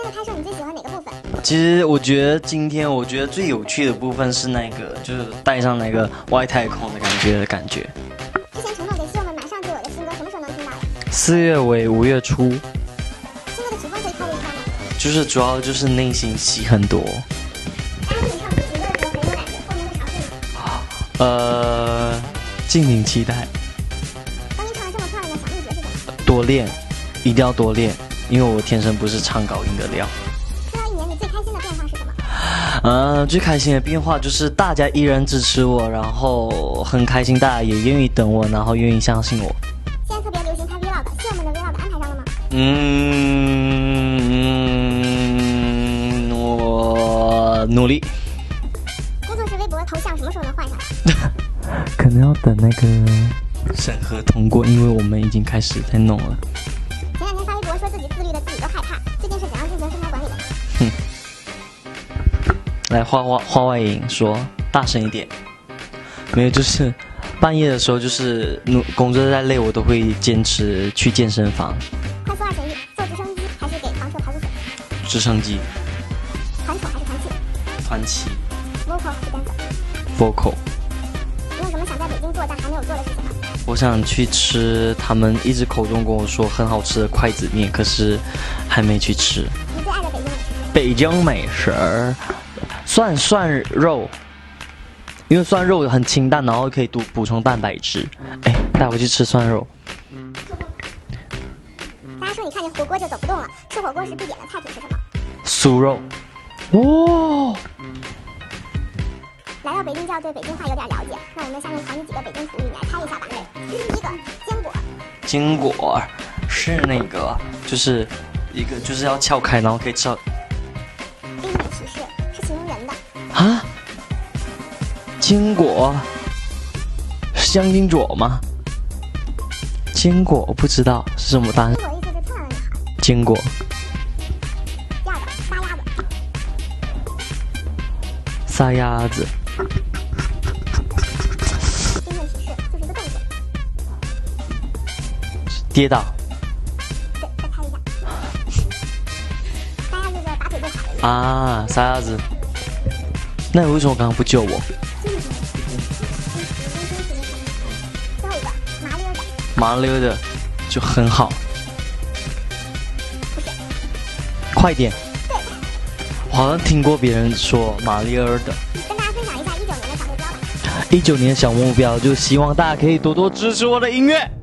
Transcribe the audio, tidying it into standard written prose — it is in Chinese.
次拍摄你最喜欢哪个部分？ 其实我觉得今天最有趣的部分是那个，就是带上那个外太空的感觉。 之前承诺给室友们马上就有的新歌，什么时候能听到呀 ？4月尾5月初。 新歌的曲风可以透露一下吗？ 就是主要就是内心戏很多。 大家听你唱情歌的时候很有感觉，后面会尝试吗？ 敬请期待。 当你唱得这么漂亮的小秘诀是什么？ 多练，一定要多练，因为我天生不是唱高音的料。 出道1年，你最开心的变化是什么？ 最开心的变化就是大家依然支持我，然后很开心，大家也愿意等我，然后愿意相信我。 现在特别流行拍 vlog，室友们的 vlog 安排上了吗？ 我努力。 工作室微博头像什么时候能换上？ 可能要等那个审核通过，因为我们已经开始在弄了。 前2天发微博说自己自律的自己都害怕，这件事怎样进行生活管理的？ 来话外音说大声一点。没有，就是半夜的时候，就是工作再累，我都会坚持去健身房。 快速2选1，坐直升机还是给房车排污水？ 直升机。 团宠还是团气？ 团气。 vocal 还是 dancer？vocal。 你有什么想在北京做但还没有做的事情吗？ 我想去吃他们一直口中跟我说很好吃的筷子面，可是还没去吃。 你最爱的北京美食？涮肉，因为涮肉很清淡，然后可以补充蛋白质。哎，带我去吃涮肉。 大家说你看见火锅就走不动了，吃火锅时必点的菜品是什么？ 酥肉。哇！ 来到北京就要对北京话有点了解，那我们下面考你几个北京俗语，你来猜一下吧。第一个，坚果。 坚果是那个，就是一个就是要撬开，然后可以吃到。 给你的提示是形容人的。 啊？坚果？香精果吗？坚果我不知道是什么答案。 坚果意思是漂亮的女孩。 坚果。 第2个，撒丫子。 撒丫子。 经验提示就是一个动作。 跌倒。 对，再猜一下。撒丫子就是拔腿就跑的意思。 啊，撒丫子。那你为什么刚刚不救我？ 最后一个，麻溜的。 麻溜的，就很好。 不是。 快点。 对。 我好像听过别人说麻溜的。 跟大家分享一下19年的小目标吧。 19年小目标就希望大家可以多多支持我的音乐。